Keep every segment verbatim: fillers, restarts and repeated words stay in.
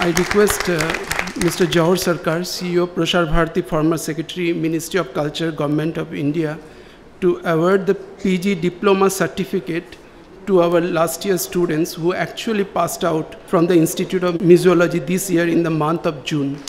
I request uh, Mister Jawhar Sircar, C E O, Prasar Bharati, former Secretary, Ministry of Culture, Government of India, to award the P G Diploma Certificate to our last year students who actually passed out from the Institute of Museology this year in the month of June.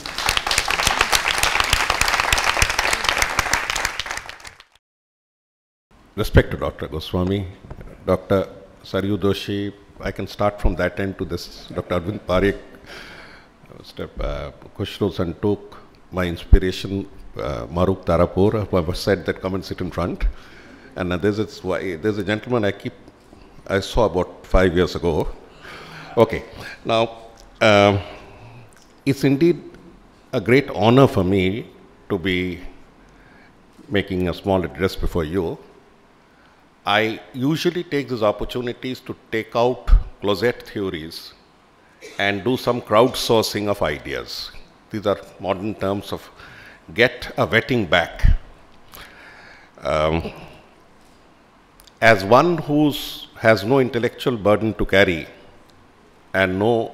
Respect to Doctor Goswami, Doctor Saryu Doshi, I can start from that end to this. Doctor Arvind Parikh, uh, Khushro Santok, my inspiration, uh, Maruk Tarapur, who have said that come and sit in front. And uh, there's, a, there's a gentleman I keep, I saw about five years ago. Okay, now, uh, it's indeed a great honor for me to be making a small address before you. I usually take these opportunities to take out closet theories and do some crowdsourcing of ideas. These are modern terms of get a vetting back. Um, as one who has no intellectual burden to carry and no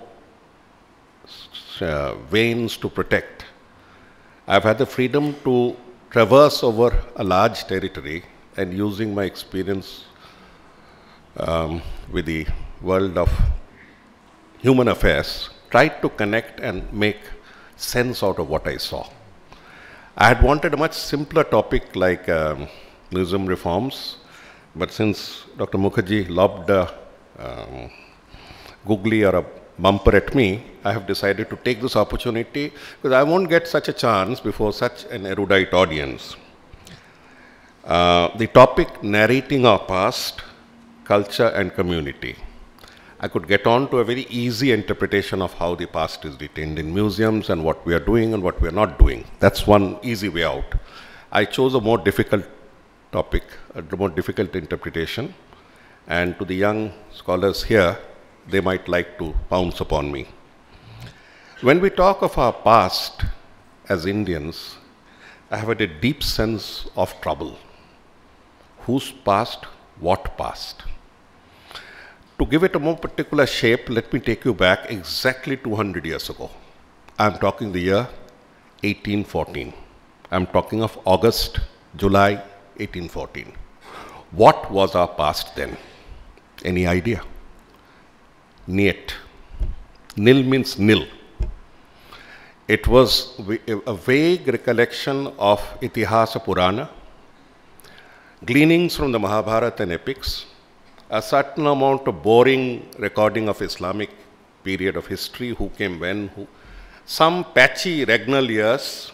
uh, veins to protect, I've had the freedom to traverse over a large territory and using my experience um, with the world of human affairs, tried to connect and make sense out of what I saw. I had wanted a much simpler topic like um, museum reforms, but since Doctor Mukherjee lobbed a um, googly or a bumper at me, I have decided to take this opportunity because I won't get such a chance before such an erudite audience. Uh, the topic, narrating our past, culture and community. I could get on to a very easy interpretation of how the past is retained in museums and what we are doing and what we are not doing. That's one easy way out. I chose a more difficult topic, a more difficult interpretation, and to the young scholars here, they might like to pounce upon me. When we talk of our past as Indians, I have had a deep sense of trouble. Whose past, what past? To give it a more particular shape, let me take you back exactly two hundred years ago. I'm talking the year eighteen fourteen. I'm talking of August, July eighteen fourteen. What was our past then? Any idea? Niet. Nil means nil. It was a vague recollection of Itihasa Purana, gleanings from the Mahabharata and epics, a certain amount of boring recording of Islamic period of history, who came when, who, some patchy regnal years,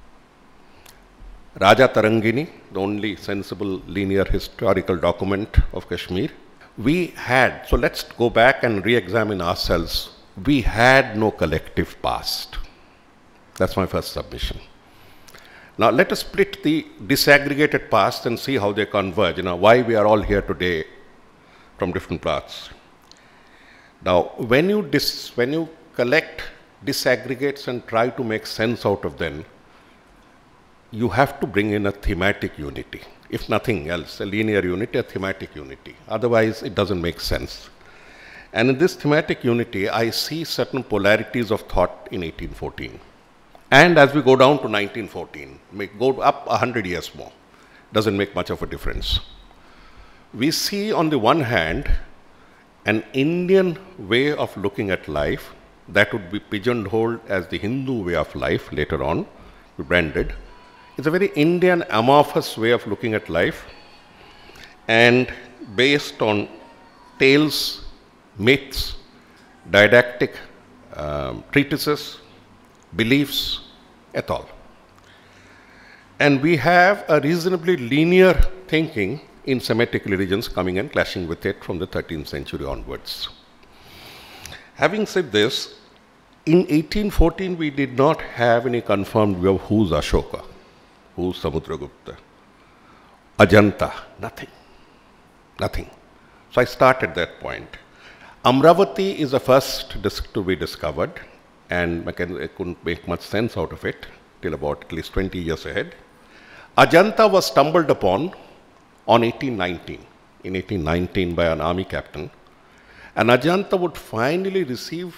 Raja Tarangini, the only sensible linear historical document of Kashmir. We had, so let's go back and re-examine ourselves. We had no collective past. That's my first submission. Now let us split the disaggregated past and see how they converge, you know, why we are all here today from different parts. Now, when you, dis, when you collect disaggregates and try to make sense out of them, you have to bring in a thematic unity. If nothing else, a linear unity, a thematic unity. Otherwise, it doesn't make sense. And in this thematic unity, I see certain polarities of thought in eighteen fourteen. And as we go down to nineteen fourteen, make, go up one hundred years more, doesn't make much of a difference. We see on the one hand, an Indian way of looking at life that would be pigeonholed as the Hindu way of life later on, rebranded. It's a very Indian amorphous way of looking at life and based on tales, myths, didactic um, treatises, beliefs, et al. And we have a reasonably linear thinking in Semitic religions coming and clashing with it from the thirteenth century onwards. Having said this, in eighteen fourteen we did not have any confirmed view of who's Ashoka, who's Samudragupta, Ajanta, nothing, nothing. So I started that point. Amravati is the first to be discovered, and I couldn't make much sense out of it till about at least twenty years ahead. Ajanta was stumbled upon on eighteen nineteen, in eighteen nineteen by an army captain, and Ajanta would finally receive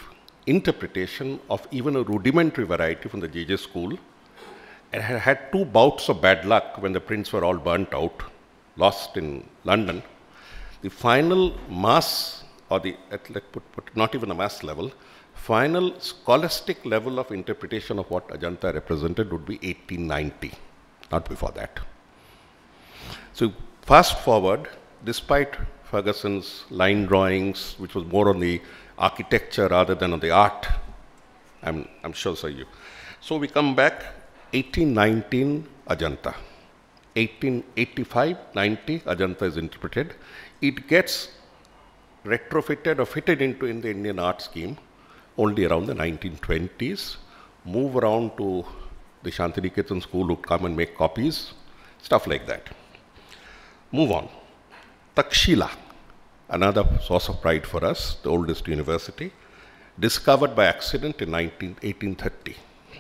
interpretation of even a rudimentary variety from the J J school. It had had two bouts of bad luck when the prints were all burnt out, lost in London. The final mass, or the, let's put, put not even a mass level, final scholastic level of interpretation of what Ajanta represented would be eighteen ninety, not before that. So fast forward, despite Ferguson's line drawings, which was more on the architecture rather than on the art, I'm, I'm sure so you. So we come back, eighteen nineteen, Ajanta. eighteen eighty-five ninety, Ajanta is interpreted. It gets retrofitted or fitted into in the Indian art scheme only around the nineteen twenties, move around to the Shantiniketan school who come and make copies, stuff like that. Move on. Takshila, another source of pride for us, the oldest university, discovered by accident in eighteen thirty.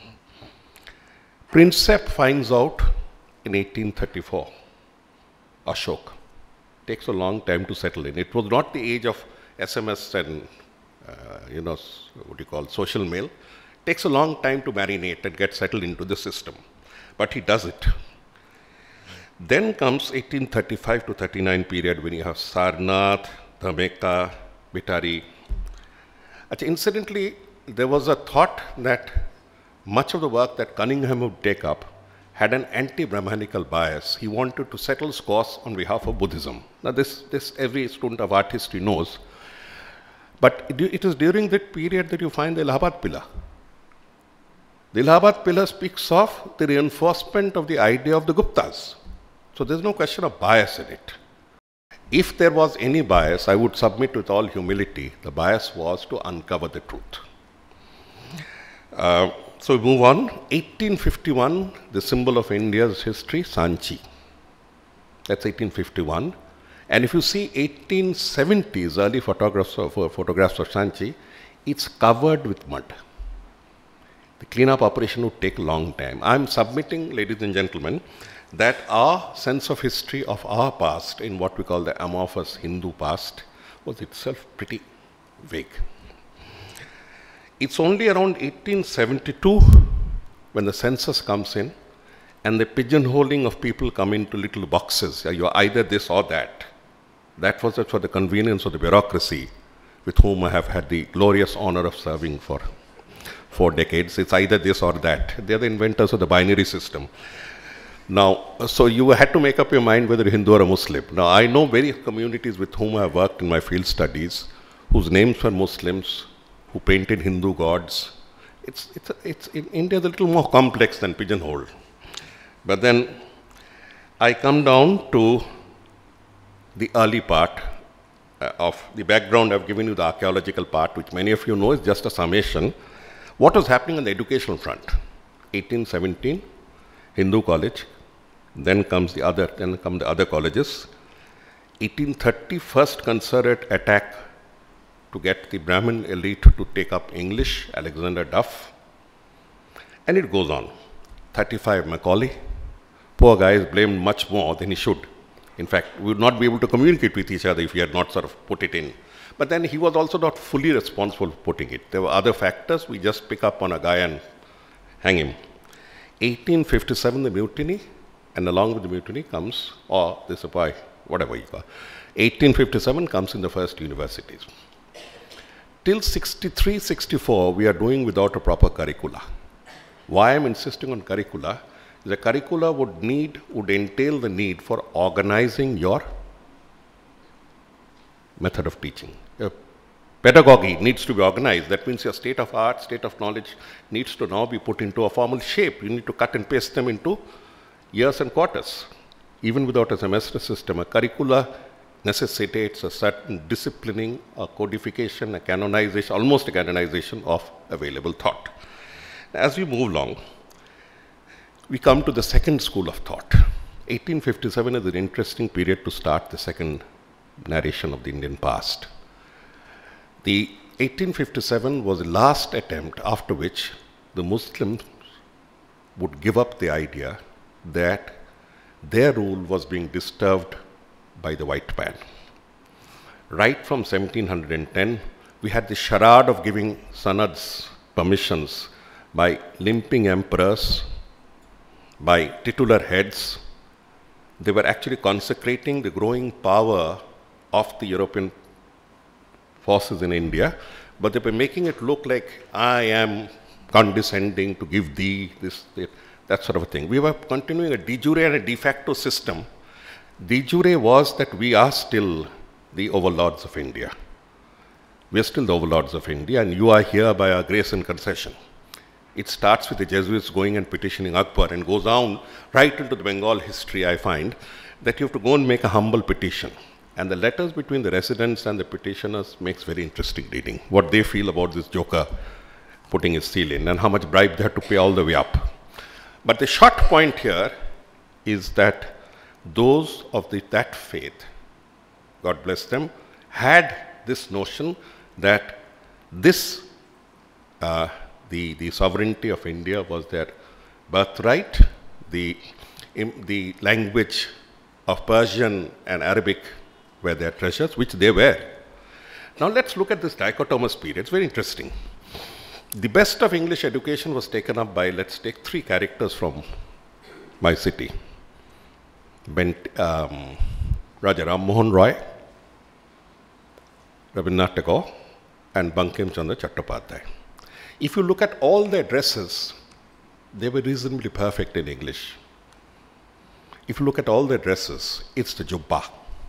Prinsep finds out in eighteen thirty-four, Ashok. Takes a long time to settle in. It was not the age of S M S and, uh, you know, what do you call, social mail. Takes a long time to marinate and get settled into the system. But he does it. Then comes eighteen thirty-five to thirty-nine period when you have Sarnath, Dhameka, Bitari. Actually, incidentally, there was a thought that much of the work that Cunningham would take up had an anti-Brahmanical bias. He wanted to settle scores on behalf of Buddhism. Now this, this every student of art history knows. But it, it is during that period that you find the Allahabad Pillar. The Allahabad Pillar speaks of the reinforcement of the idea of the Guptas. So there's no question of bias in it. If there was any bias, I would submit with all humility, the bias was to uncover the truth. Uh, So we move on. eighteen fifty-one, the symbol of India's history, Sanchi. That's eighteen fifty-one. And if you see eighteen seventies, early photographs of, uh, photographs of Sanchi, it's covered with mud. The cleanup operation would take a long time. I'm submitting, ladies and gentlemen, that our sense of history of our past in what we call the amorphous Hindu past was itself pretty vague. It's only around eighteen seventy-two when the census comes in and the pigeonholing of people come into little boxes. You're either this or that. That was it for the convenience of the bureaucracy with whom I have had the glorious honor of serving for four decades. It's either this or that. They're the inventors of the binary system. Now, so you had to make up your mind whether you're Hindu or a Muslim. Now, I know various communities with whom I have worked in my field studies whose names were Muslims, who painted Hindu gods. It's, it's, it's, in India, it's a little more complex than pigeonhole. But then I come down to the early part uh, of the background. I've given you the archaeological part, which many of you know is just a summation. What was happening on the educational front? eighteen seventeen, Hindu college, then comes the other, then come the other colleges. eighteen thirty, first concerted attack to get the Brahmin elite to take up English, Alexander Duff. And it goes on. thirty-five, Macaulay. Poor guy is blamed much more than he should. In fact, we would not be able to communicate with each other if he had not sort of put it in. But then he was also not fully responsible for putting it. There were other factors. We just pick up on a guy and hang him. eighteen fifty-seven, the mutiny, and along with the mutiny comes, or the Sepoy, whatever you call, eighteen fifty-seven comes in the first universities. Till sixty-three sixty-four, we are doing without a proper curricula. Why I'm insisting on curricula is the curricula would need, would entail the need for organizing your method of teaching. Your pedagogy needs to be organized. That means your state of art, state of knowledge needs to now be put into a formal shape. You need to cut and paste them into years and quarters. Even without a semester system, a curricula necessitates a certain disciplining, a codification, a canonization, almost a canonization of available thought. As we move along, we come to the second school of thought. eighteen fifty-seven is an interesting period to start the second narration of the Indian past. The eighteen fifty-seven was the last attempt after which the Muslims would give up the idea that their rule was being disturbed by the white man. Right from seventeen ten, We had the charade of giving sanads, permissions, by limping emperors, by titular heads. They were actually consecrating the growing power of the European forces in India, but they were making it look like I am condescending to give thee this, that sort of a thing. We were continuing a de jure and a de facto system. De jure was that we are still the overlords of India. We are still the overlords of India, and you are here by our grace and concession. It starts with the Jesuits going and petitioning Akbar and goes down right into the Bengal history, I find, that you have to go and make a humble petition. And the letters between the residents and the petitioners makes very interesting reading. What they feel about this joker putting his seal in and how much bribe they have to pay all the way up. But the short point here is that those of the, that faith, God bless them, had this notion that this uh, The, the sovereignty of India was their birthright. The, in, the language of Persian and Arabic were their treasures, which they were. Now let's look at this dichotomous period. It's very interesting. The best of English education was taken up by, let's take three characters from my city. Bent, um, Raja Ram Mohan Roy, Rabindranath Tagore, and Bankim Chandra Chattopadhyay. If you look at all their dresses, they were reasonably perfect in English. If you look at all their dresses, it's the jubba.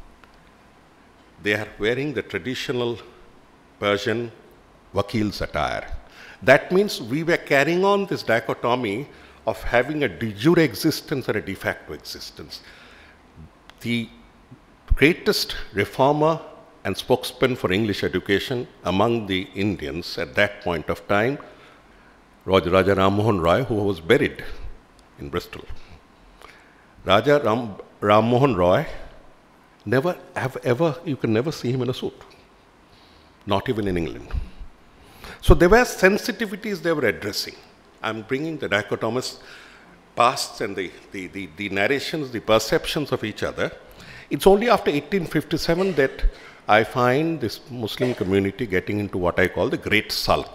They are wearing the traditional Persian wakil's attire. That means we were carrying on this dichotomy of having a de jure existence or a de facto existence. The greatest reformer and spokesman for English education among the Indians at that point of time, Raja Ram Mohan Roy, who was buried in Bristol. Raja Ram, Ram Mohan Roy, never have ever, you can never see him in a suit, not even in England. So there were sensitivities they were addressing. I'm bringing the dichotomous pasts and the, the, the, the narrations, the perceptions of each other. It's only after eighteen fifty-seven that I find this Muslim community getting into what I call the great sulk.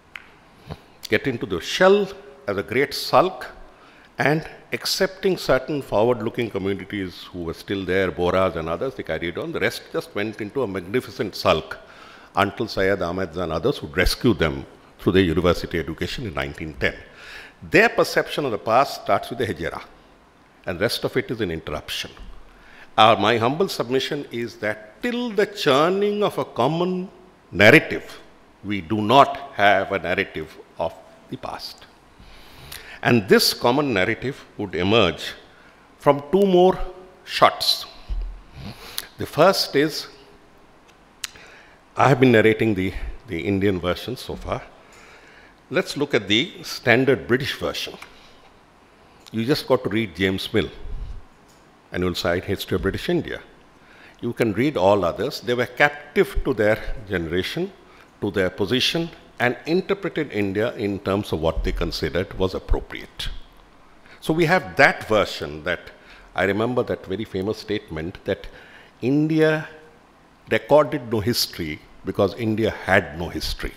Get into the shell as a great sulk and accepting certain forward-looking communities who were still there, Boras and others, they carried on. The rest just went into a magnificent sulk until Syed Ahmed and others would rescue them through their university education in nineteen ten. Their perception of the past starts with the Hejira, and the rest of it is an interruption. Uh, my humble submission is that till the churning of a common narrative, we do not have a narrative of the past. And this common narrative would emerge from two more shots. The first is, I have been narrating the, the Indian version so far. Let's look at the standard British version. You just got to read James Mill, and you'll cite History of British India. You can read all others. They were captive to their generation, to their position, and interpreted India in terms of what they considered was appropriate. So we have that version that, I remember that very famous statement that India recorded no history because India had no history.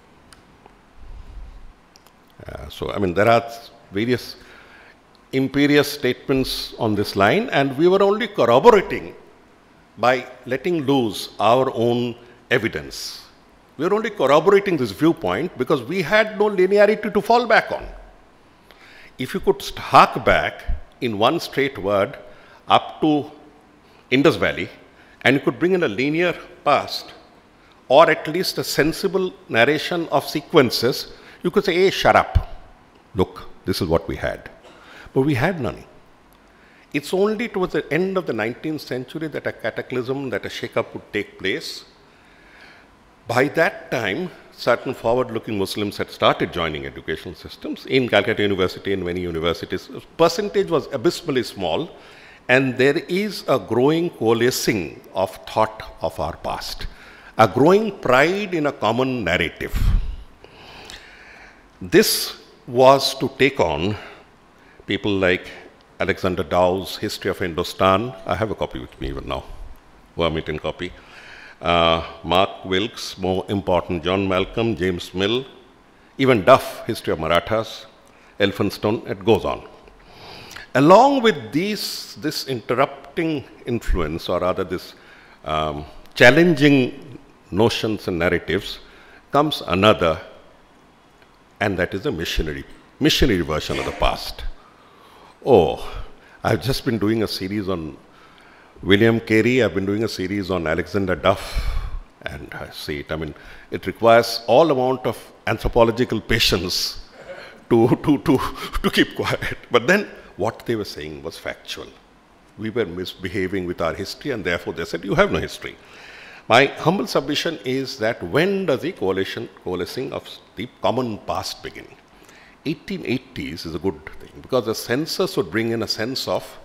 Uh, so, I mean, there are various imperious statements on this line, and we were only corroborating by letting loose our own evidence. We were only corroborating this viewpoint because we had no linearity to fall back on. If you could hark back in one straight word up to Indus Valley, and you could bring in a linear past, or at least a sensible narration of sequences, you could say, hey, shut up. Look, this is what we had. But we had none. It's only towards the end of the nineteenth century that a cataclysm, that a shake-up would take place. By that time, certain forward-looking Muslims had started joining educational systems. In Calcutta University, in many universities, the percentage was abysmally small, and there is a growing coalescing of thought of our past, a growing pride in a common narrative. This was to take on people like Alexander Dow's History of Hindustan. I have a copy with me even now, Vermilion copy. uh, Mark Wilkes, more important, John Malcolm, James Mill, even Duff, History of Marathas, Elphinstone, it goes on. Along with these, this interrupting influence, or rather this um, challenging notions and narratives, comes another, and that is the missionary, missionary version of the past. Oh, I've just been doing a series on William Carey, I've been doing a series on Alexander Duff, and I see it, I mean, it requires all amount of anthropological patience to, to, to, to keep quiet. But then, what they were saying was factual. We were misbehaving with our history, and therefore they said, you have no history. My humble submission is that when does the coalition, coalescing of the common past begin? eighteen eighties is a good thing, because the census would bring in a sense of,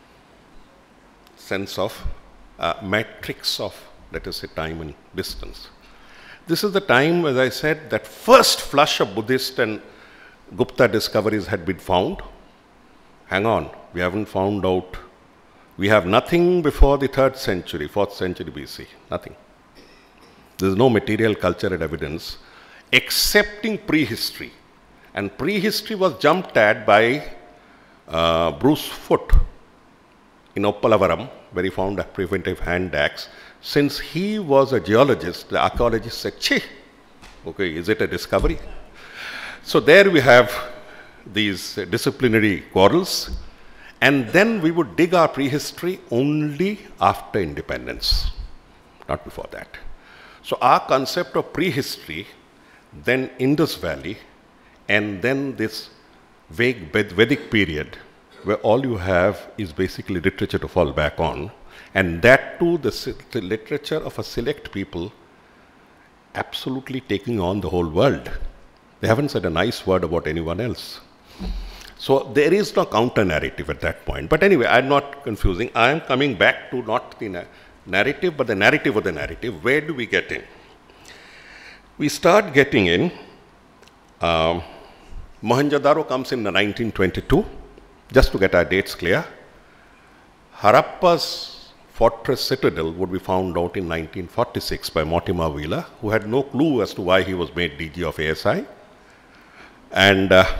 sense of uh, matrix of, let us say, time and distance. This is the time, as I said, that first flush of Buddhist and Gupta discoveries had been found. Hang on, we haven't found out. We have nothing before the third century, fourth century B C, nothing. There is no material cultural evidence excepting prehistory. And prehistory was jumped at by uh, Bruce Foote in Oppalavaram, where he found a preventive hand axe. Since he was a geologist, the archaeologist said, "Cheh, okay, is it a discovery?" So there we have these uh, disciplinary quarrels, and then we would dig our prehistory only after independence, not before that. So our concept of prehistory, then Indus Valley, and then this vague Vedic period, where all you have is basically literature to fall back on, and that too the, the literature of a select people absolutely taking on the whole world. They haven't said a nice word about anyone else. So there is no counter-narrative at that point. But anyway, I'm not confusing. I am coming back to not the na narrative, but the narrative of the narrative. Where do we get in? We start getting in, um, Mohenjo-daro comes in nineteen twenty-two, just to get our dates clear. Harappa's fortress citadel would be found out in nineteen forty-six by Mortimer Wheeler, who had no clue as to why he was made D G of A S I. And uh,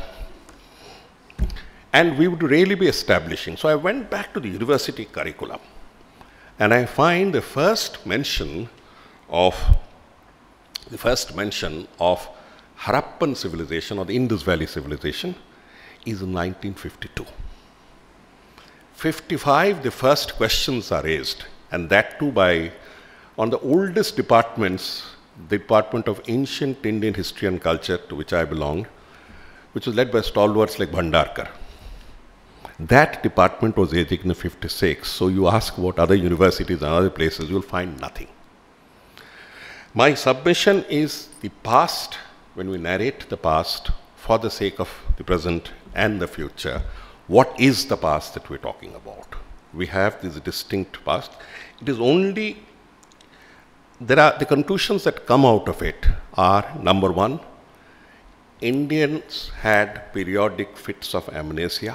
And we would really be establishing. So I went back to the university curriculum, and I find the first mention of the first mention of Harappan civilization, or the Indus Valley civilization, is in nineteen fifty-two. fifty-five, the first questions are raised, and that too by, on the oldest departments, the Department of Ancient Indian History and Culture, to which I belonged, which was led by stalwarts like Bhandarkar. That department was aging in fifty-six, so you ask about other universities and other places, you'll find nothing. My submission is the past, when we narrate the past for the sake of the present and the future, what is the past that we're talking about? We have this distinct past. It is only, there are, the conclusions that come out of it are, number one, Indians had periodic fits of amnesia,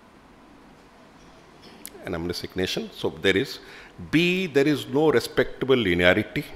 an amnesic nation, so there is. B, there is no respectable linearity.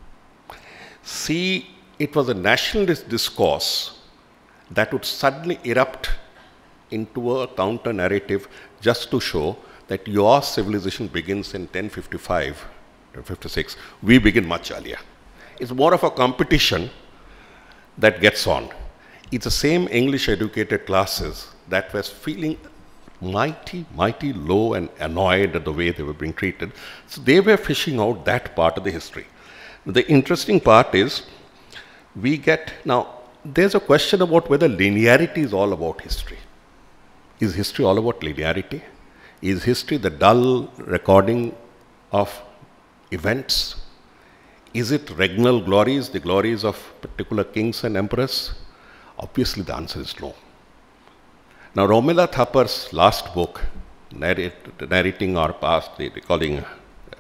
C, it was a nationalist discourse that would suddenly erupt into a counter-narrative just to show that your civilization begins in ten fifty-five, ten fifty-six, we begin much earlier. It's more of a competition that gets on. It's the same English-educated classes that was feeling mighty, mighty low and annoyed at the way they were being treated. So they were fishing out that part of the history. The interesting part is, we get, now, there's a question about whether linearity is all about history. Is history all about linearity? Is history the dull recording of events? Is it regnal glories, the glories of particular kings and emperors? Obviously, the answer is no. Now, Romila Thappar's last book, narrate, narrating our past, the calling, uh,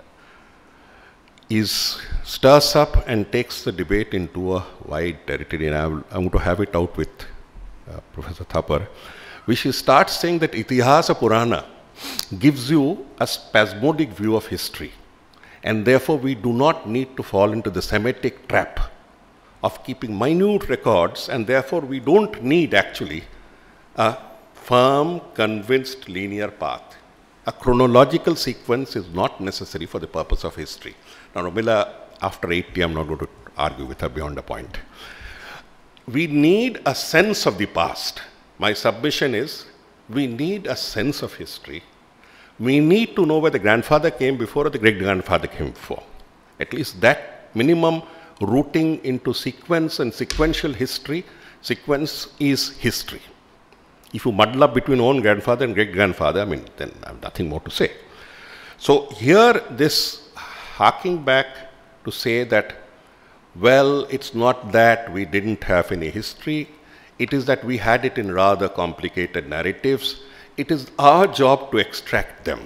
is stirs up and takes the debate into a wide territory. And I'm, I'm going to have it out with uh, Professor Thappar, which she starts saying that Itihasa Purana gives you a spasmodic view of history. And therefore, we do not need to fall into the Semitic trap of keeping minute records, and therefore, we don't need actually a firm, convinced linear path. A chronological sequence is not necessary for the purpose of history. Now, Romila, after eighty, I'm not going to argue with her beyond a point. We need a sense of the past. My submission is, we need a sense of history. We need to know where the grandfather came before or the great-grandfather came before. At least that minimum rooting into sequence and sequential history, sequence is history. If you muddle up between own grandfather and great-grandfather, I mean, then I have nothing more to say. So here, this harking back to say that, well, it's not that we didn't have any history, it is that we had it in rather complicated narratives. It is our job to extract them.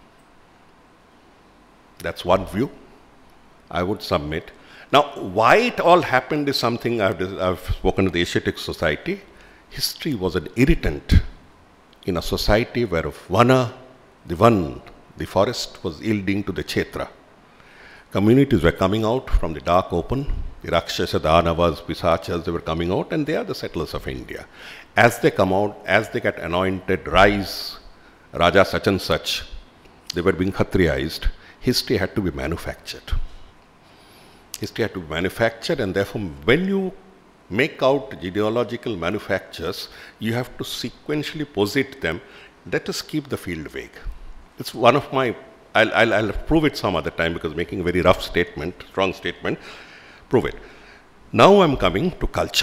That's one view I would submit. Now, why it all happened is something I've, I've spoken to the Asiatic Society. History was an irritant in a society where Vana, the Van, the forest, was yielding to the Kshetra. Communities were coming out from the dark open. The Rakshasa, the Danavas, Pisachas, they were coming out, and they are the settlers of India. As they come out, as they get anointed, rise, Raja such and such, they were being Khatriyized. History had to be manufactured. History had to be manufactured, and therefore, when you make out genealogical manufactures, you have to sequentially posit them. Let us keep the field vague. It's one of my, I'll, I'll, I'll prove it some other time because making a very rough statement, strong statement, prove it. Now I'm coming to culture.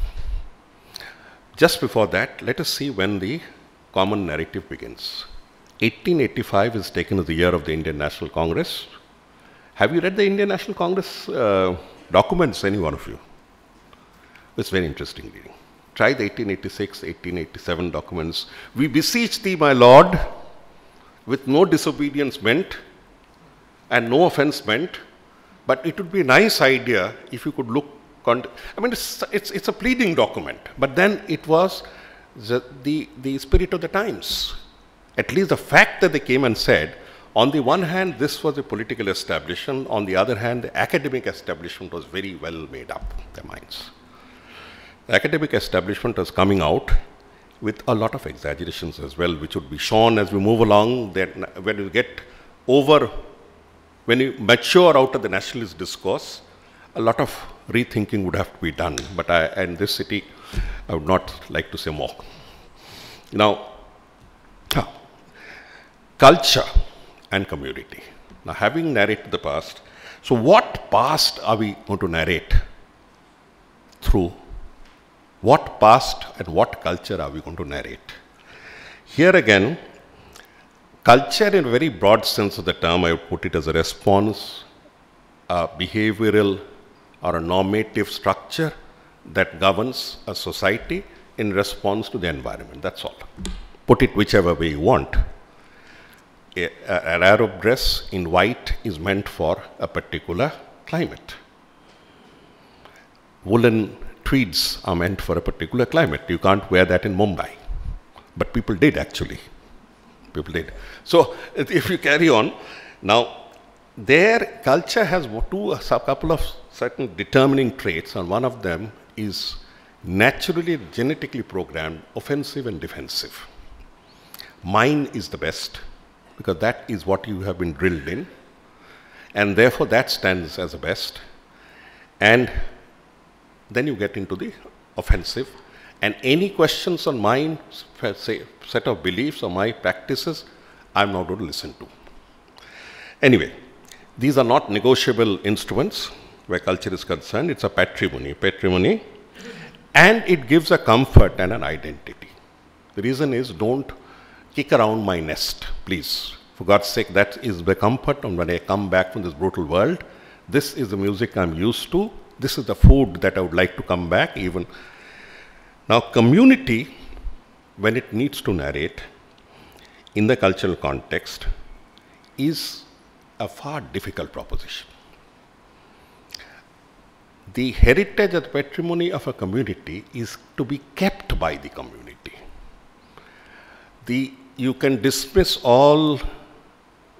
Just before that, let us see when the common narrative begins. eighteen eighty-five is taken as the year of the Indian National Congress. Have you read the Indian National Congress uh, documents, any one of you? It's very interesting reading. Try the eighteen eighty-six, eighteen eighty-seven documents. We beseech thee, my Lord, with no disobedience meant and no offense meant, but it would be a nice idea if you could look, I mean, it's, it's, it's a pleading document, but then it was the, the, the spirit of the times. At least the fact that they came and said, on the one hand, this was a political establishment, on the other hand, the academic establishment was very well made up, their minds. The academic establishment was coming out with a lot of exaggerations as well, which would be shown as we move along, that when you get over, when you mature out of the nationalist discourse, a lot of rethinking would have to be done. But I, in this city, I would not like to say more. Now, culture and community. Now, having narrated the past, so what past are we going to narrate through? What past and what culture are we going to narrate? Here again, culture in a very broad sense of the term, I would put it as a response, a behavioral or a normative structure that governs a society in response to the environment. That's all. Put it whichever way you want. A, an Arab dress in white is meant for a particular climate. Woolen tweeds are meant for a particular climate. You can't wear that in Mumbai. But people did actually. People did. So if you carry on, now their culture has two, a couple of certain determining traits, and one of them is naturally genetically programmed offensive and defensive. Mine is the best, because that is what you have been drilled in, and therefore that stands as the best. And then you get into the offensive, and any questions on my say, set of beliefs or my practices, I'm not going to listen to. Anyway, these are not negotiable instruments where culture is concerned. It's a patrimony, patrimony, and it gives a comfort and an identity. The reason is, don't kick around my nest, please. For God's sake, that is the comfort. And when I come back from this brutal world, this is the music I'm used to. This is the food that I would like to come back even. Now, community, when it needs to narrate in the cultural context, is a far difficult proposition. The heritage and patrimony of a community is to be kept by the community. The, you can dismiss all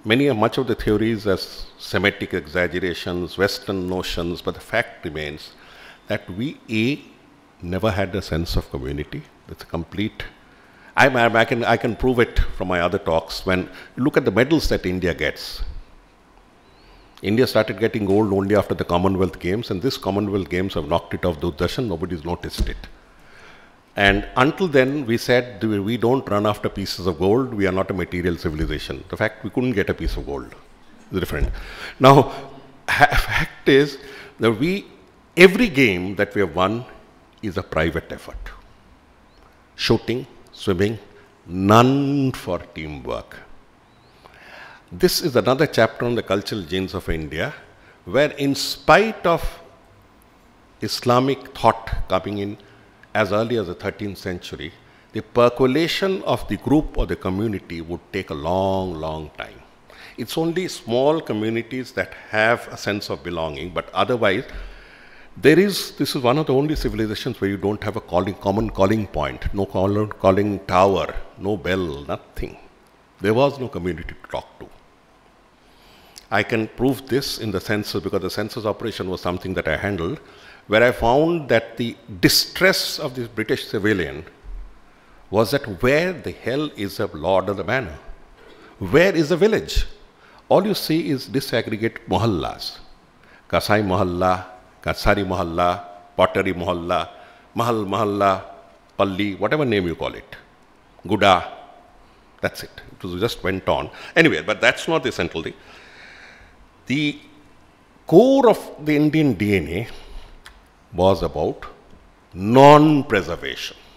many, much of the theories as Semitic exaggerations, Western notions, but the fact remains that we, A, never had a sense of community. It's a complete, I, I, can, I can prove it from my other talks. When you look at the medals that India gets, India started getting gold only after the Commonwealth Games, and this Commonwealth Games have knocked it off Doordarshan, nobody's noticed it. And until then, we said, we don't run after pieces of gold, we are not a material civilization. The fact we couldn't get a piece of gold is different. Now, fact is that we, every game that we have won is a private effort. Shooting, swimming, none for teamwork. This is another chapter on the cultural genes of India, where in spite of Islamic thought coming in as early as the thirteenth century, the percolation of the group or the community would take a long, long time. It's only small communities that have a sense of belonging, but otherwise, there is, this is one of the only civilizations where you don't have a calling, common calling point, no call, calling tower, no bell, nothing. There was no community to talk to. I can prove this in the census, because the census operation was something that I handled, where I found that the distress of this British civilian was that where the hell is the lord of the manor? Where is the village? All you see is disaggregate mohallas. Kasai mohalla, Katsari mohalla, Pottery mohalla, Mahal mohalla, Palli, whatever name you call it. Guda, that's it. It was just went on. Anyway, but that's not the central thing. The core of the Indian D N A was about non-preservation.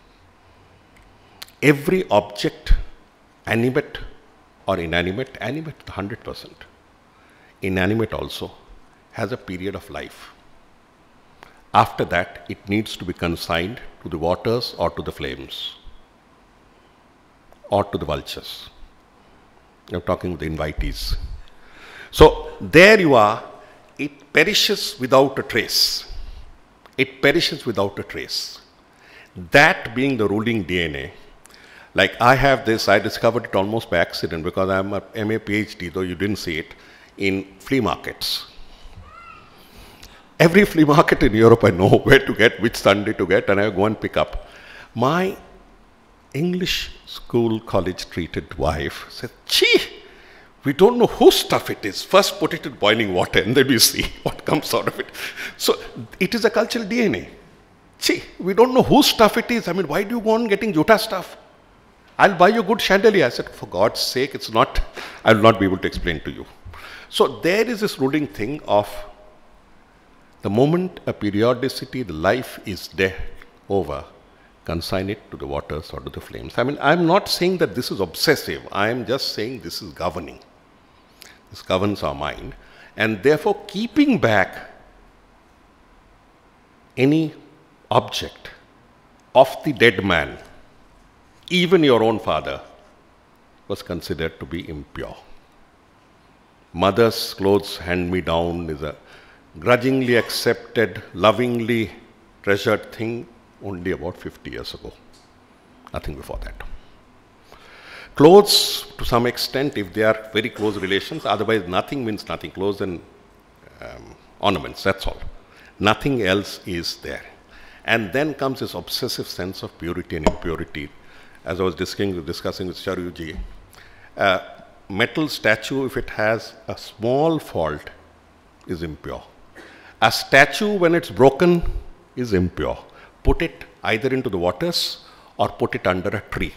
Every object, animate or inanimate, animate one hundred percent, inanimate also, has a period of life. After that, it needs to be consigned to the waters or to the flames or to the vultures. I'm talking with the invitees. So there you are, it perishes without a trace. It perishes without a trace. That being the ruling D N A, like I have this, I discovered it almost by accident because I'm a M A PhD, though you didn't see it, in flea markets. Every flea market in Europe I know where to get, which Sunday to get, and I go and pick up. My English school college treated wife said, "Gee, we don't know whose stuff it is. First put it in boiling water and then we see what comes out of it." So it is a cultural D N A. Gee, we don't know whose stuff it is. I mean, why do you go on getting Jutta stuff? I'll buy you good chandelier. I said, for God's sake, it's not, I will not be able to explain to you. So there is this ruling thing of the moment a periodicity, the life is dead, over, consign it to the waters or to the flames. I mean, I'm not saying that this is obsessive. I'm just saying this is governing. This governs our mind. And therefore, keeping back any object of the dead man, even your own father, was considered to be impure. Mother's clothes hand-me-down is a grudgingly accepted, lovingly treasured thing only about fifty years ago. Nothing before that. Clothes, to some extent, if they are very close relations, otherwise nothing means nothing. Clothes and um, ornaments, that's all. Nothing else is there. And then comes this obsessive sense of purity and impurity. As I was discussing, discussing with Charuji, a metal statue, if it has a small fault, is impure. A statue, when it's broken, is impure. Put it either into the waters or put it under a tree.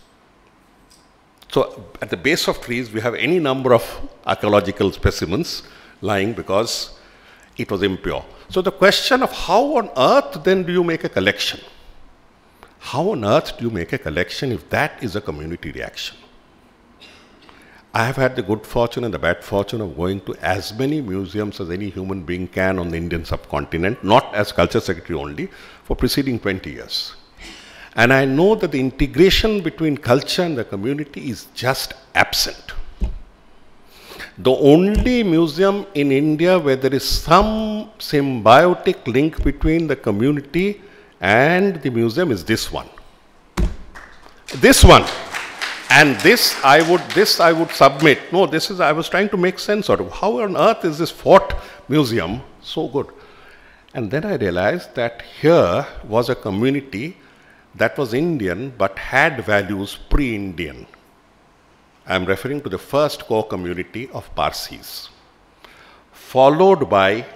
So at the base of trees, we have any number of archaeological specimens lying because it was impure. So the question of how on earth then do you make a collection? How on earth do you make a collection if that is a community reaction? I have had the good fortune and the bad fortune of going to as many museums as any human being can on the Indian subcontinent, not as culture secretary only, for preceding twenty years. And I know that the integration between culture and the community is just absent. The only museum in India where there is some symbiotic link between the community and the museum is this one. This one. And this I would, this I would submit, no, this is, I was trying to make sense out of how on earth is this fort museum so good? And then I realized that here was a community that was Indian but had values pre-Indian. I'm referring to the first core community of Parsis, followed by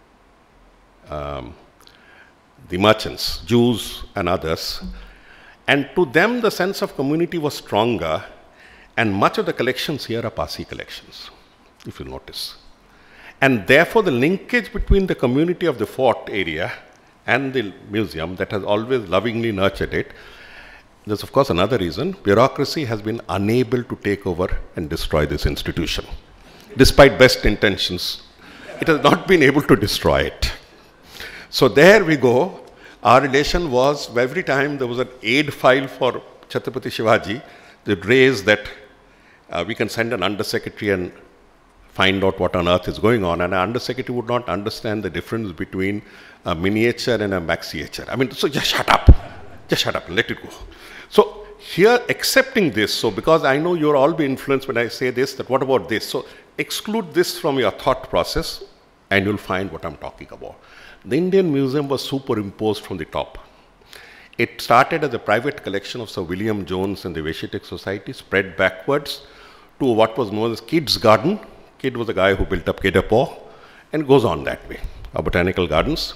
um, the merchants, Jews and others. And to them, the sense of community was stronger, and much of the collections here are Parsi collections, if you notice. And therefore, the linkage between the community of the fort area and the museum that has always lovingly nurtured it, there's of course another reason. Bureaucracy has been unable to take over and destroy this institution. Despite best intentions, it has not been able to destroy it. So there we go. Our relation was, every time there was an aid file for Chhatrapati Shivaji, they'd raise that uh, we can send an undersecretary and find out what on earth is going on. And an undersecretary would not understand the difference between a miniature and a maxiature. I mean, so just shut up. Just shut up and let it go. So here, accepting this, so because I know you'll all be influenced when I say this, that what about this? So exclude this from your thought process and you'll find what I'm talking about. The Indian Museum was superimposed from the top. It started as a private collection of Sir William Jones and the Vaishitic Society, spread backwards to what was known as Kidd's Garden. Kidd was the guy who built up Kedapur, and goes on that way, our botanical gardens.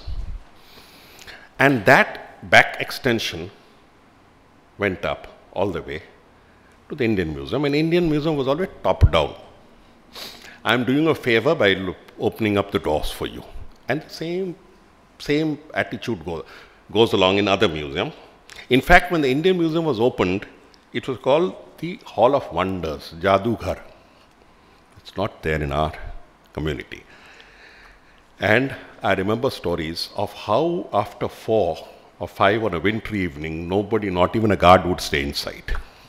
And that back extension went up all the way to the Indian Museum, and Indian Museum was always top down. I'm doing a favor by opening up the doors for you. And the same, same attitude go, goes along in other museums. In fact, when the Indian Museum was opened, it was called the Hall of Wonders, Jadughar. It's not there in our community. And I remember stories of how after four or five on a wintry evening, nobody, not even a guard would stay inside.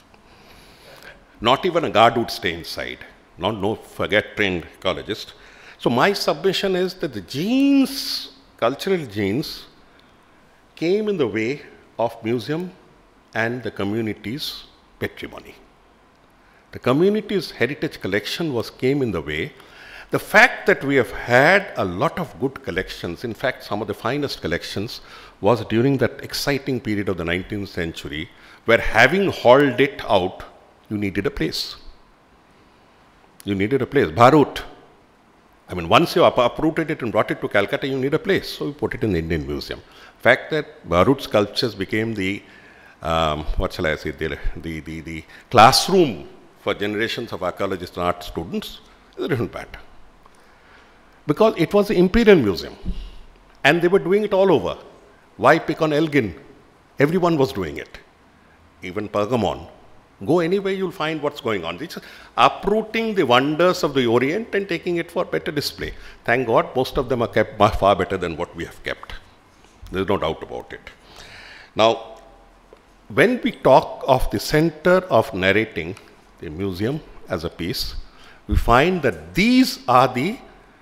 Not even a guard would stay inside. Not, no, forget trained ecologists. So my submission is that the genes, cultural genes, came in the way of museum and the community's patrimony. The community's heritage collection was came in the way. The fact that we have had a lot of good collections, in fact, some of the finest collections, was during that exciting period of the nineteenth century, where having hauled it out, you needed a place. You needed a place. Bharut. I mean, once you up uprooted it and brought it to Calcutta, you need a place. So we put it in the Indian Museum. The fact that Bharut sculptures became the, um, what shall I say, the, the, the, the classroom for generations of archaeologists and art students is a different matter. Because it was the Imperial Museum. And they were doing it all over. Why pick on Elgin? Everyone was doing it. Even Pergamon. Go anywhere, you'll find what's going on. It's uprooting the wonders of the Orient and taking it for better display. Thank God, most of them are kept far better than what we have kept. There's no doubt about it. Now, when we talk of the center of narrating the museum as a piece, we find that these are the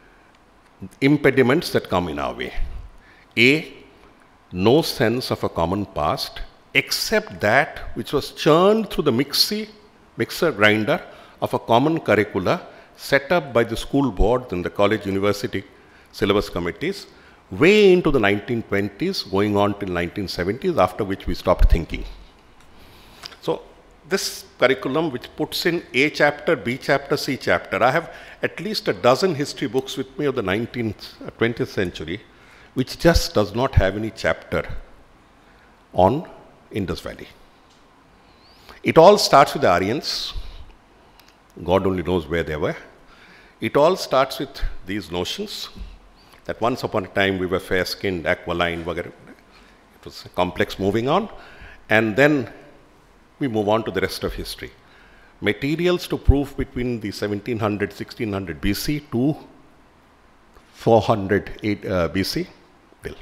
impediments that come in our way. A, no sense of a common past, except that which was churned through the mixie, mixer grinder of a common curricula set up by the school boards and the college university syllabus committees way into the nineteen twenties, going on till nineteen seventies, after which we stopped thinking. So this curriculum, which puts in A chapter, B chapter, C chapter, I have at least a dozen history books with me of the nineteenth, twentieth century, which just does not have any chapter on Indus Valley. It all starts with the Aryans. God only knows where they were. It all starts with these notions that once upon a time we were fair-skinned, aquiline, whatever. It was complex moving on. And then we move on to the rest of history. Materials to prove between the seventeen hundred, sixteen hundred B C to four hundred uh, B C, well,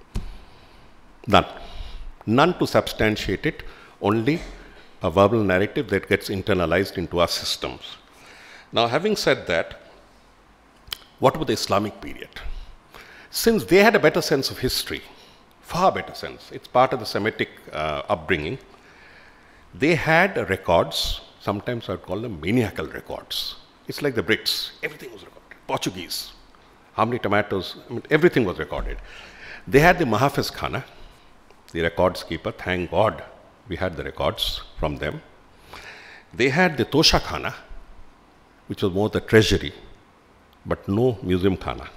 none. None to substantiate it, only a verbal narrative that gets internalized into our systems. Now, having said that, what about the Islamic period? Since they had a better sense of history, far better sense, it's part of the Semitic uh, upbringing, they had records, sometimes I'd call them maniacal records. It's like the Brits. Everything was recorded. Portuguese. How many tomatoes? I mean, everything was recorded. They had the Mahafiz Khana, the records keeper. Thank God we had the records from them. They had the Tosha Khana, which was more the treasury, but no museum khana.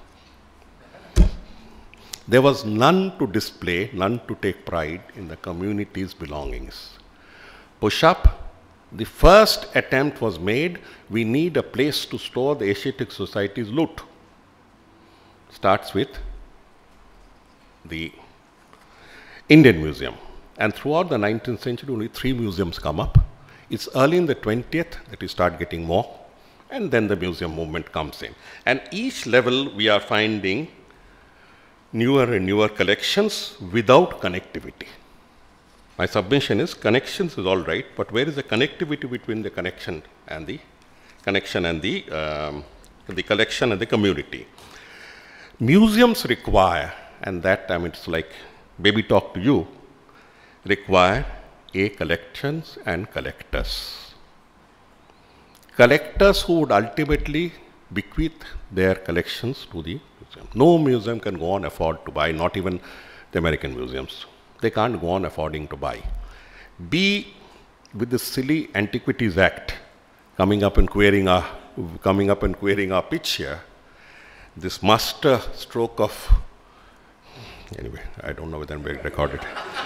There was none to display, none to take pride in the community's belongings. Push up, the first attempt was made, we need a place to store the Asiatic Society's loot. Starts with the Indian Museum. And throughout the nineteenth century, only three museums come up. It's early in the twentieth that we start getting more, and then the museum movement comes in. And each level we are finding newer and newer collections without connectivity. My submission is connections is all right, but where is the connectivity between the connection and the connection and the, um, the collection and the community? Museums require, and that I mean it's like baby talk to you, require a collections and collectors. Collectors who would ultimately bequeath their collections to the museum. No museum can go on afford to buy, not even the American museums. They can't go on affording to buy. B, with the silly Antiquities Act coming up and querying our, coming up and querying our pitch here, this master stroke of, anyway, I don't know whether I'm being recorded.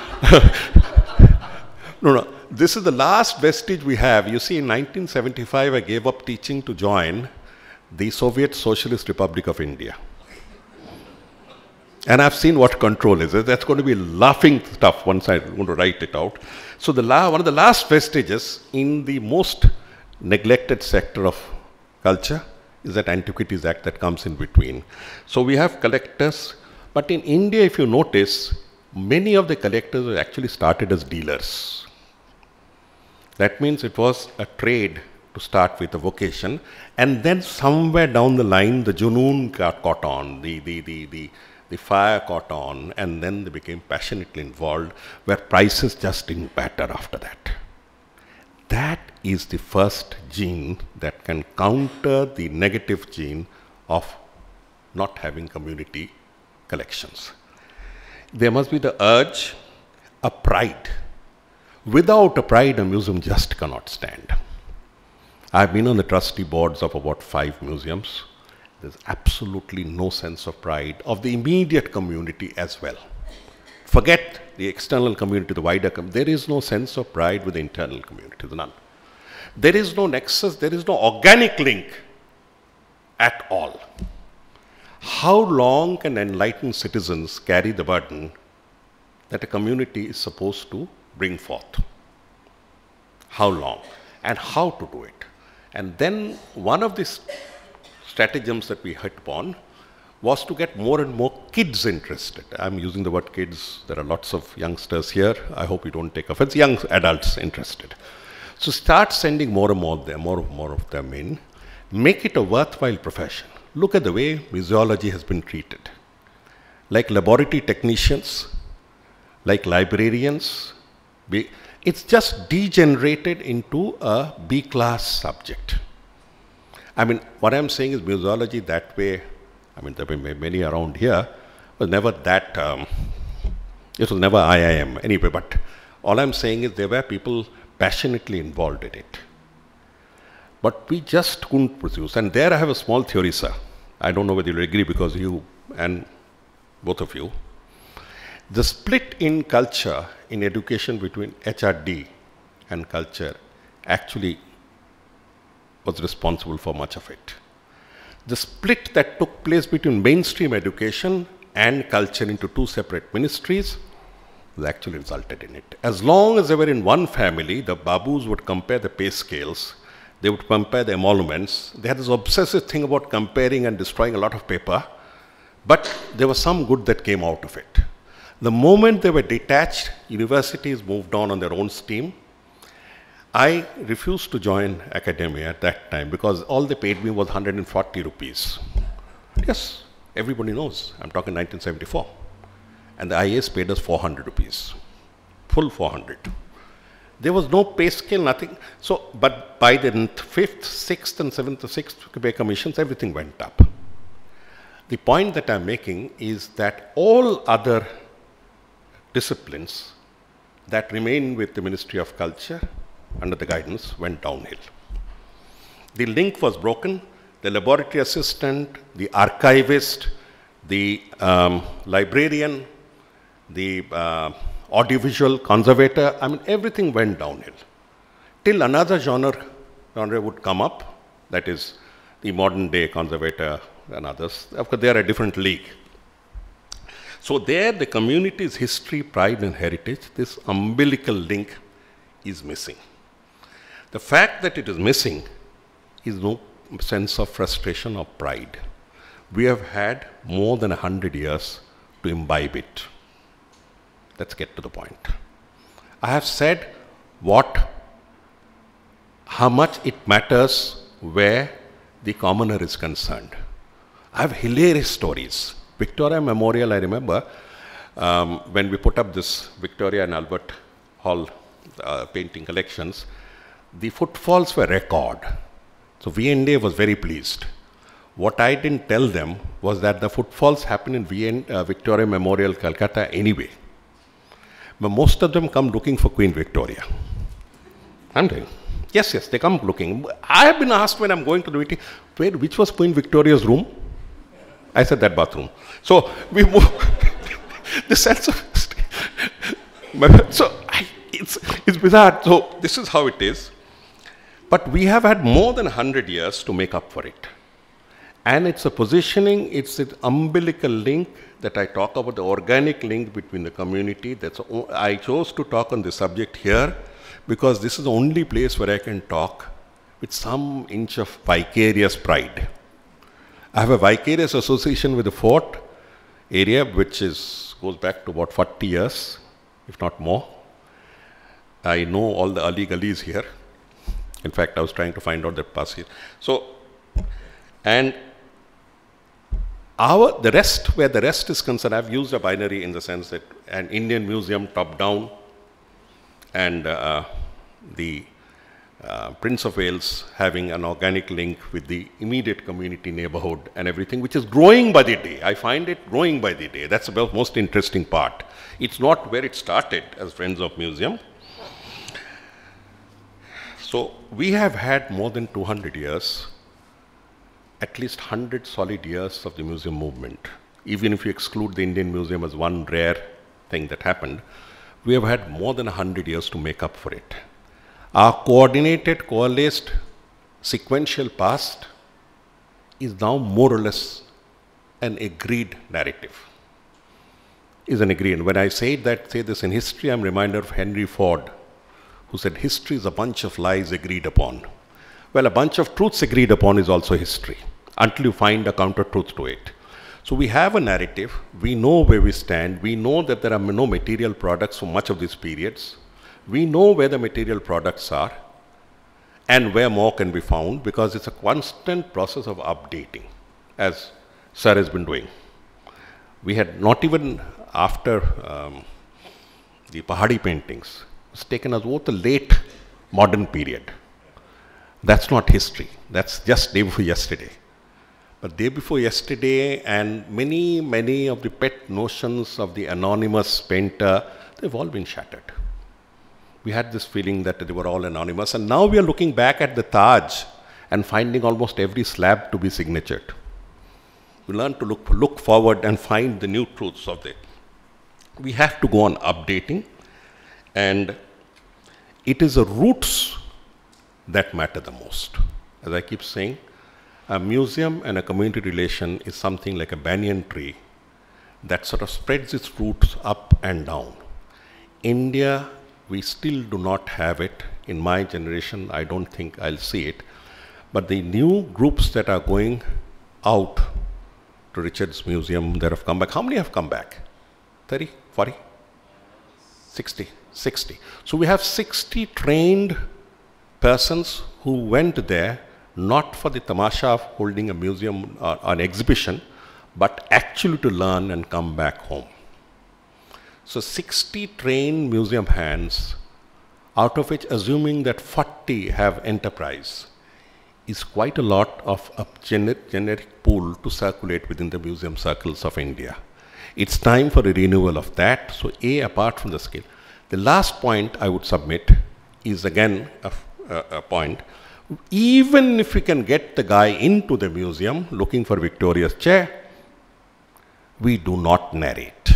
No, no, this is the last vestige we have. You see, in nineteen seventy-five, I gave up teaching to join the Soviet Socialist Republic of India. And I've seen what control is. That's going to be laughing stuff once I want to write it out. So the la one of the last vestiges in the most neglected sector of culture is that Antiquities Act that comes in between. So we have collectors, but in India, if you notice, many of the collectors actually started as dealers. That means it was a trade to start with, a vocation, and then somewhere down the line, the junoon got caught on, the, the, the, the, the fire caught on, and then they became passionately involved, where prices just didn't matter after that. That is the first gene that can counter the negative gene of not having community collections. There must be the urge, a pride. Without a pride, a museum just cannot stand. I've been on the trustee boards of about five museums. There's absolutely no sense of pride of the immediate community as well. Forget the external community, the wider community. There is no sense of pride with the internal community, none. There is no nexus, there is no organic link at all. How long can enlightened citizens carry the burden that a community is supposed to bring forth? How long? And how to do it? And then one of these stratagems that we hit upon was to get more and more kids interested. I'm using the word kids. There are lots of youngsters here. I hope you don't take offense. Young adults interested. So start sending more and more of them, more and more of them in. Make it a worthwhile profession. Look at the way museology has been treated. Like laboratory technicians, like librarians, it's just degenerated into a B-class subject. I mean, what I'm saying is museology that way, I mean, there were many around here, was never that, um, it was never I I M anyway, but all I'm saying is there were people passionately involved in it. But we just couldn't produce. And there I have a small theory, sir. I don't know whether you'll agree because you and both of you. The split in culture, in education between H R D and culture actually was responsible for much of it. The split that took place between mainstream education and culture into two separate ministries was actually resulted in it. As long as they were in one family, the Babus would compare the pay scales, they would compare the emoluments. They had this obsessive thing about comparing and destroying a lot of paper, but there was some good that came out of it. The moment they were detached, universities moved on on their own steam. I refused to join academia at that time because all they paid me was one hundred forty rupees. Yes, everybody knows. I'm talking nineteen seventy-four. And the I A S paid us four hundred rupees, full four hundred. There was no pay scale, nothing. So, but by the fifth, sixth, and seventh, sixth pay commissions, everything went up. The point that I'm making is that all other disciplines that remain with the Ministry of Culture under the guidance went downhill. The link was broken. The laboratory assistant, the archivist, the um, librarian, the uh, audiovisual conservator, I mean, everything went downhill. Till another genre, genre would come up, that is the modern day conservator and others. Of course, they are a different league. So there, the community's history, pride, and heritage, this umbilical link is missing. The fact that it is missing is no sense of frustration or pride. We have had more than a hundred years to imbibe it. Let's get to the point. I have said what, how much it matters where the commoner is concerned. I have hilarious stories. Victoria Memorial, I remember, um, when we put up this Victoria and Albert Hall uh, painting collections, the footfalls were record. So V N D A was very pleased. What I didn't tell them was that the footfalls happen in V N, uh, Victoria Memorial, Calcutta anyway. But most of them come looking for Queen Victoria. I'm saying, yes, yes, they come looking. I have been asked when I'm going to the meeting, where, which was Queen Victoria's room? I said that bathroom. So we move the sense of so I, it's it's bizarre. So this is how it is. But we have had more than a hundred years to make up for it. And it's a positioning, it's an umbilical link that I talk about, the organic link between the community. That's I chose to talk on this subject here because this is the only place where I can talk with some inch of vicarious pride. I have a vicarious association with the fort area, which is goes back to about forty years, if not more. I know all the Ali Galis here. In fact, I was trying to find out that pass here. So, and our, the rest, where the rest is concerned, I've used a binary in the sense that an Indian museum top-down and uh, the uh, Prince of Wales having an organic link with the immediate community neighborhood and everything, which is growing by the day. I find it growing by the day. That's the most interesting part. It's not where it started as Friends of Museum. So we have had more than two hundred years, at least one hundred solid years of the museum movement. Even if you exclude the Indian Museum as one rare thing that happened, we have had more than one hundred years to make up for it. Our coordinated, coalesced, sequential past is now more or less an agreed narrative. Is an agreed. When I say that, say this in history, I'm reminded of Henry Ford, who said history is a bunch of lies agreed upon. Well, a bunch of truths agreed upon is also history, until you find a counter-truth to it. So we have a narrative, we know where we stand, we know that there are no material products for much of these periods, we know where the material products are, and where more can be found, because it's a constant process of updating, as Sir has been doing. We had not even after um, the Pahadi paintings, it's taken us over the late modern period. That's not history. That's just day before yesterday. But day before yesterday and many, many of the pet notions of the anonymous painter, they've all been shattered. We had this feeling that they were all anonymous, and now we are looking back at the Taj and finding almost every slab to be signatured. We learn to look, look forward and find the new truths of it. We have to go on updating, and it is the roots that matter the most. As I keep saying, a museum and a community relation is something like a banyan tree that sort of spreads its roots up and down. India, we still do not have it. In my generation, I don't think I'll see it. But the new groups that are going out to Richard's Museum that have come back, how many have come back? thirty, forty, sixty, sixty. So we have sixty trained persons who went there not for the tamasha of holding a museum or an exhibition, but actually to learn and come back home. So sixty trained museum hands out of which assuming that forty have enterprise is quite a lot of a gener generic pool to circulate within the museum circles of India. It's time for a renewal of that. So A, apart from the scale. The last point I would submit is again a, a, a point. Even if we can get the guy into the museum looking for Victoria's chair, we do not narrate.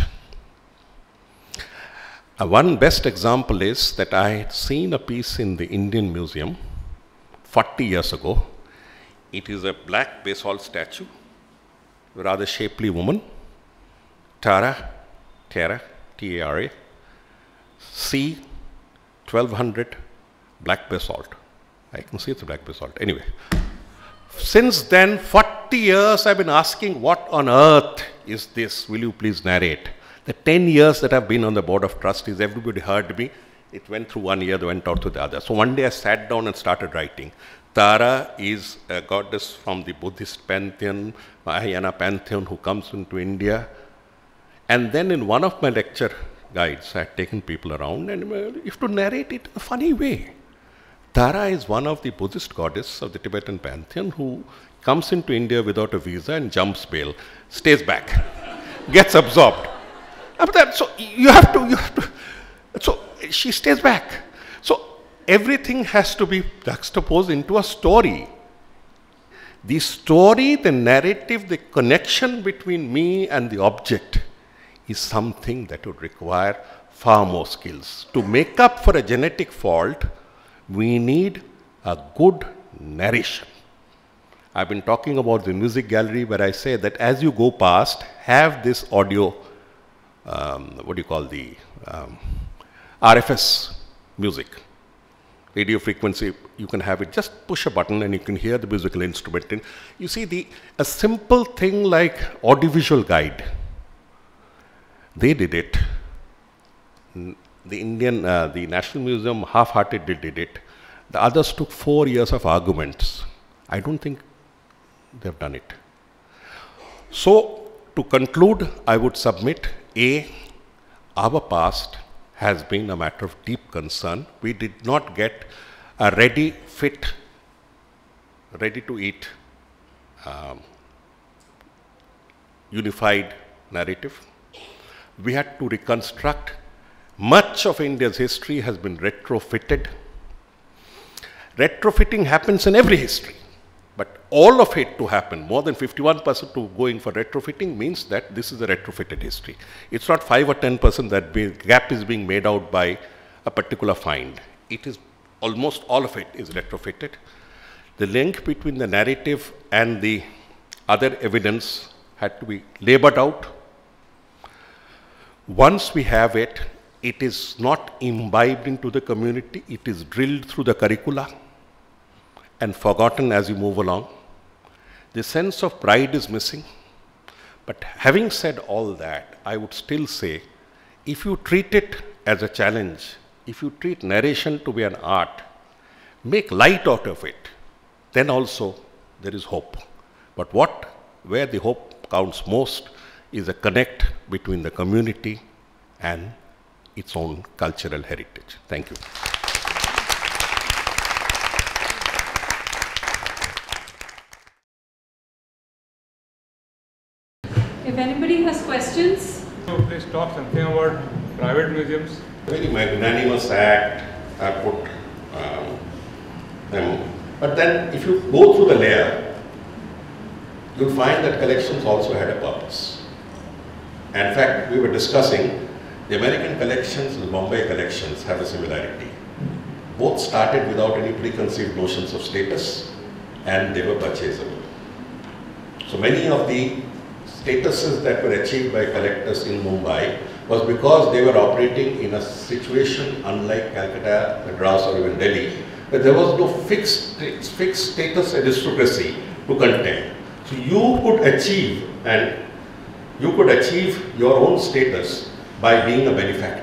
Uh, one best example is that I had seen a piece in the Indian Museum forty years ago. It is a black basalt statue, a rather shapely woman, Tara, Tara, T A R A, C, twelve hundred, black basalt. I can see it's a black basalt. Anyway, since then, forty years I've been asking, what on earth is this? Will you please narrate? The ten years that I've been on the board of trustees, everybody heard me. It went through one year, they went out to the other. So one day I sat down and started writing. Tara is a goddess from the Buddhist pantheon, Mahayana pantheon, who comes into India. And then in one of my lecture guides, I had taken people around and if to narrate it in a funny way. Tara is one of the Buddhist goddesses of the Tibetan pantheon who comes into India without a visa and jumps bail, stays back, gets absorbed. After that, so you have to, you have to, so she stays back. So everything has to be juxtaposed into a story. The story, the narrative, the connection between me and the object is something that would require far more skills. To make up for a genetic fault, we need a good narration. I've been talking about the music gallery where I say that as you go past, have this audio, um, what do you call the um, R F S music, radio frequency, you can have it, just push a button and you can hear the musical instrument. And you see, the, a simple thing like audiovisual guide, they did it. The Indian, uh, the National Museum half-heartedly did it. The others took four years of arguments. I don't think they've done it. So, to conclude, I would submit, A, our past has been a matter of deep concern. We did not get a ready, fit, ready-to-eat, um, unified narrative. We had to reconstruct. Much of India's history has been retrofitted. Retrofitting happens in every history, but all of it to happen, more than fifty-one percent to going for retrofitting means that this is a retrofitted history. It's not five or ten percent that be, gap is being made out by a particular find. It is almost all of it is retrofitted. The link between the narrative and the other evidence had to be labored out. Once we have it, it is not imbibed into the community, it is drilled through the curricula and forgotten as you move along. The sense of pride is missing. But having said all that, I would still say, if you treat it as a challenge, if you treat narration to be an art, make light out of it, then also there is hope. But what, where the hope counts most is a connect between the community and its own cultural heritage. Thank you. If anybody has questions. So please talk something about private museums. Very magnanimous act, I put um, them. But then if you go through the layer, you'll find that collections also had a purpose. In fact, we were discussing the American collections and the Bombay collections have a similarity. Both started without any preconceived notions of status and they were purchasable. So many of the statuses that were achieved by collectors in Mumbai was because they were operating in a situation unlike Calcutta, Madras or even Delhi, where there was no fixed, fixed status aristocracy to contend. So you could achieve and you could achieve your own status by being a benefactor.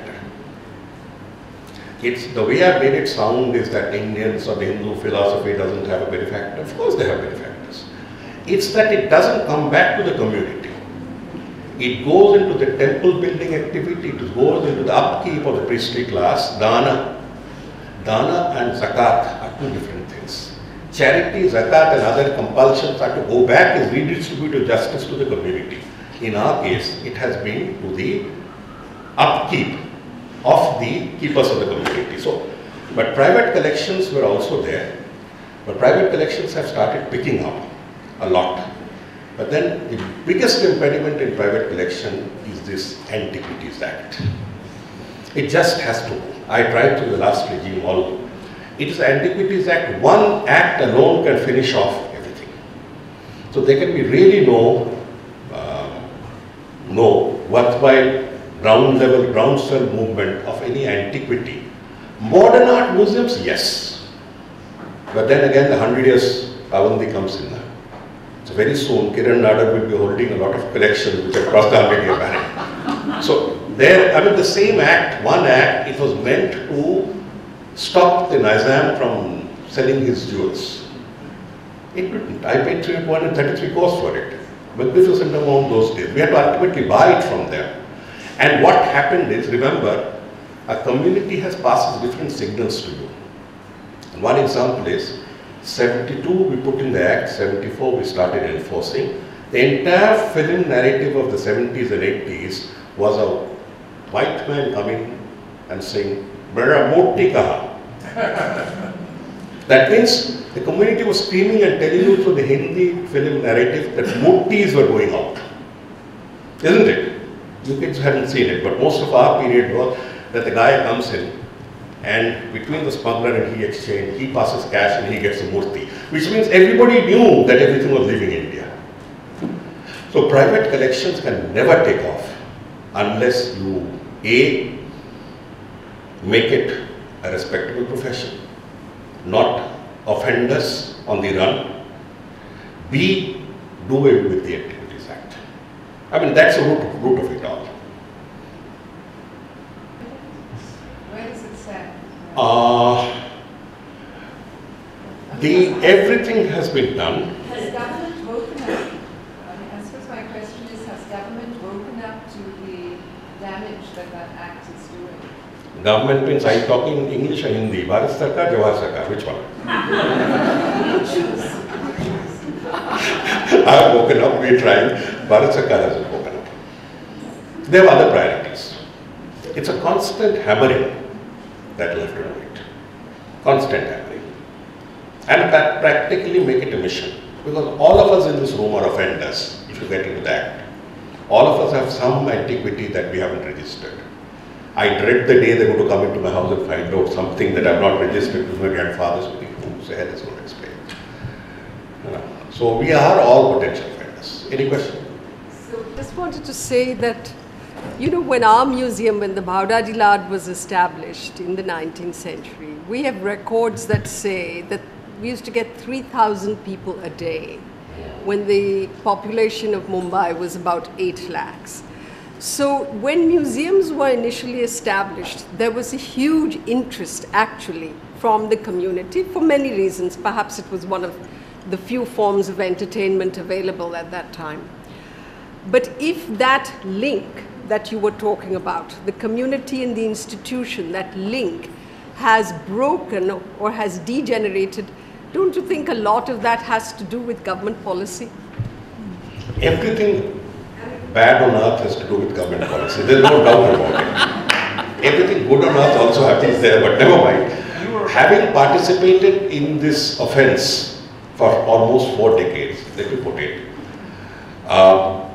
It's the way I made it sound is that Indians or the Hindu philosophy doesn't have a benefactor. Of course they have benefactors. It's that it doesn't come back to the community. It goes into the temple building activity, it goes into the upkeep of the priestly class, dana. Dana and zakat are two different things. Charity, zakat and other compulsions are to go back and redistribute justice to the community. In our case, it has been to the upkeep of the keepers of the community. So, but private collections were also there, but private collections have started picking up a lot. But then the biggest impediment in private collection is this Antiquities Act. It just has to go. I tried through the last regime all. It is the Antiquities Act. One act alone can finish off everything. So there can be really no, uh, no worthwhile ground level, groundswell movement of any antiquity. Modern art museums, yes. But then again, the hundred years Pavandi comes in now. So very soon, Kiran Nadar will be holding a lot of collections which have crossed the hundred year barrier. So there, I mean, the same act, one act, it was meant to stop the Nizam from selling his jewels. It didn't. I paid three hundred thirty-three crores for it. Magnificent amount those days. We had to ultimately buy it from them. And what happened is, remember, a community has passes different signals to you. And one example is, seventy-two we put in the act, seventy-four we started enforcing. The entire film narrative of the seventies and eighties was a white man coming and saying, "Bada moti kaha." That means the community was screaming and telling you through the Hindi film narrative that motis were going out. Isn't it? You kids haven't seen it, but most of our period was that the guy comes in and between the smuggler and he exchange, he passes cash and he gets a murti, which means everybody knew that everything was leaving India. So private collections can never take off unless you A, make it a respectable profession, not offenders on the run, B, do away with the Antiquities Act. I mean, that's the root, root of it all. Where is it set? Uh, the, everything has been done. Has government woken up? I suppose my question is, has government woken up to the damage that that act is doing? Government means, are you talking English or Hindi? Jawhar Sircar, Jawhar Sircar, which one? I have woken up, we are trying. Jawhar Sircar hasn't woken up. They have other priorities. It's a constant hammering that will have to do it. Constant hammering. And that practically make it a mission. Because all of us in this room are offenders, if you get into that. All of us have some antiquity that we haven't registered. I dread the day they're going to come into my house and find out something that I've not registered with my grandfather's people. So hell is going to explain. Uh, so we are all potential offenders. Any question? So just wanted to say that, you know, when our museum, when the Bhaudadi Lad was established in the nineteenth century, we have records that say that we used to get three thousand people a day when the population of Mumbai was about eight lakhs. So when museums were initially established, there was a huge interest actually from the community for many reasons. Perhaps it was one of the few forms of entertainment available at that time. But if that link that you were talking about, the community and the institution, that link has broken or has degenerated, don't you think a lot of that has to do with government policy? Everything bad on earth has to do with government policy. There's no doubt about it. Everything good on earth also happens there, but never mind. Having participated in this offense for almost four decades, let me put it, uh,